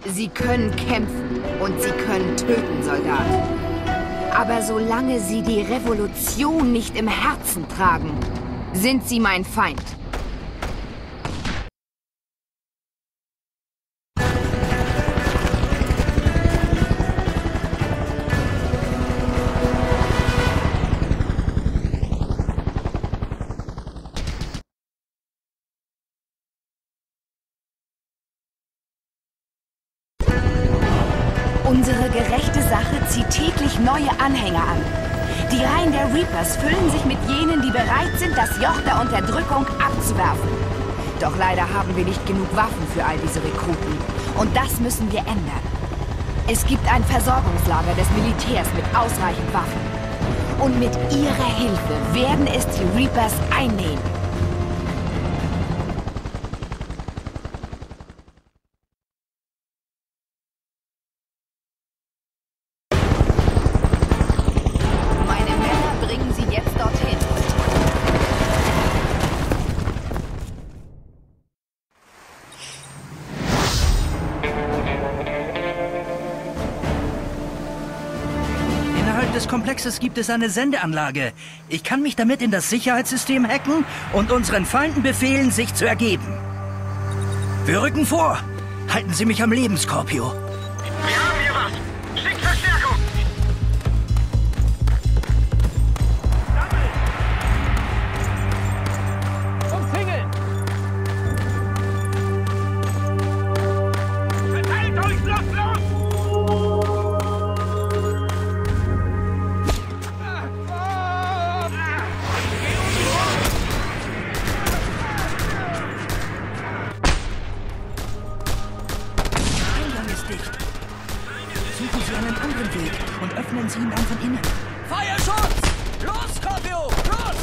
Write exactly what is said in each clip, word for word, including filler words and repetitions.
Sie können kämpfen und Sie können töten, Soldat. Aber solange Sie die Revolution nicht im Herzen tragen, sind Sie mein Feind. Unsere gerechte Sache zieht täglich neue Anhänger an. Die Reihen der Reapers füllen sich mit jenen, die bereit sind, das Joch der Unterdrückung abzuwerfen. Doch leider haben wir nicht genug Waffen für all diese Rekruten. Und das müssen wir ändern. Es gibt ein Versorgungslager des Militärs mit ausreichend Waffen. Und mit ihrer Hilfe werden es die Reapers einnehmen. Des Komplexes gibt es eine Sendeanlage. Ich kann mich damit in das Sicherheitssystem hacken und unseren Feinden befehlen, sich zu ergeben. Wir rücken vor. Halten Sie mich am Leben, Scorpio. Wir haben hier was. Schickt Verstärkung. Umzingeln. Verteilt euch, los, los! Suchen Sie einen anderen Weg und öffnen Sie ihn dann von innen. Feuerschutz! Los, Scorpio! Los!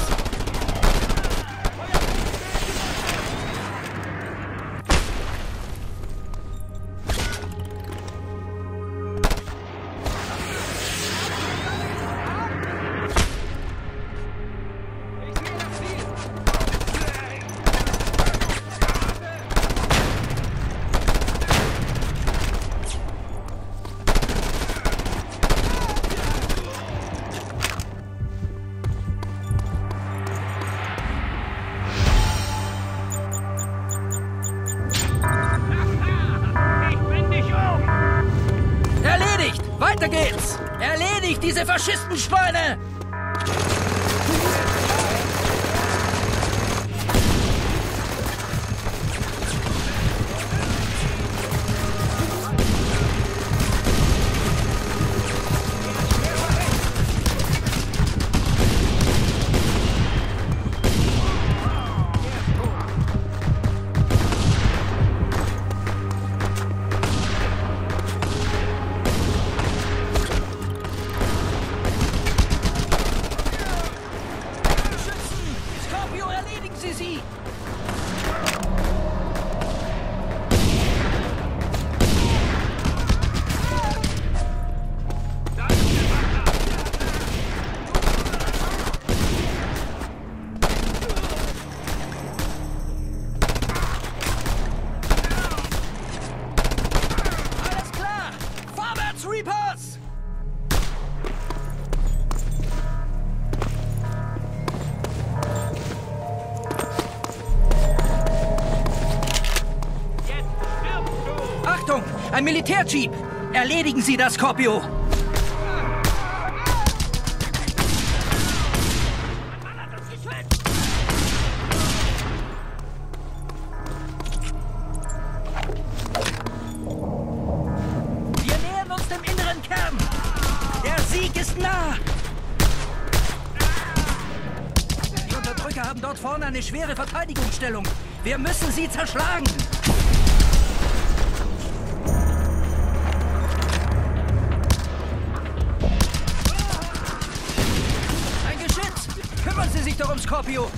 Weiter geht's! Erledigt diese Faschistenschweine! Reapers! Achtung! Ein Militärjeep! Erledigen Sie das, Scorpio! Haben dort vorne eine schwere Verteidigungsstellung. Wir müssen sie zerschlagen. Ein Geschütz! Kümmern Sie sich doch um Scorpio.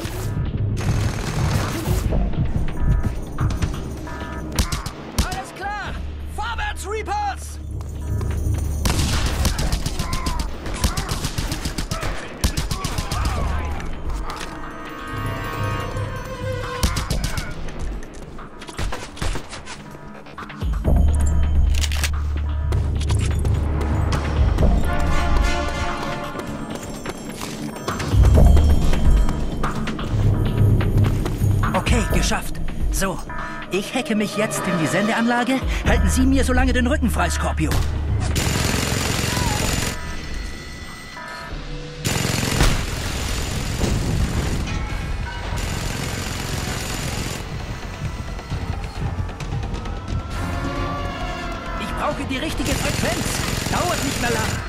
Alles klar! Vorwärts, Reapers! Okay, geschafft. So, ich hacke mich jetzt in die Sendeanlage. Halten Sie mir so lange den Rücken frei, Scorpio. Ich brauche die richtige Frequenz. Dauert nicht mehr lang.